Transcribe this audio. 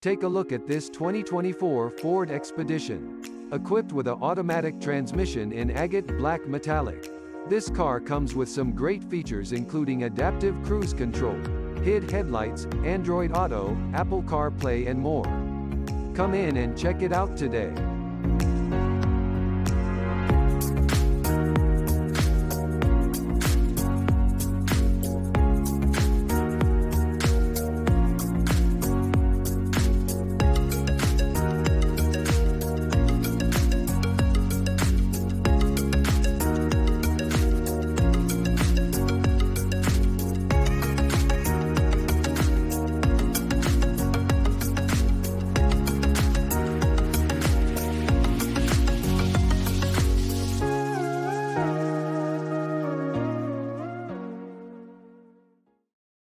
Take a look at this 2024 Ford Expedition. Equipped with an automatic transmission in agate black metallic. This car comes with some great features including adaptive cruise control, HID headlights, Android Auto, Apple CarPlay and more. Come in and check it out today.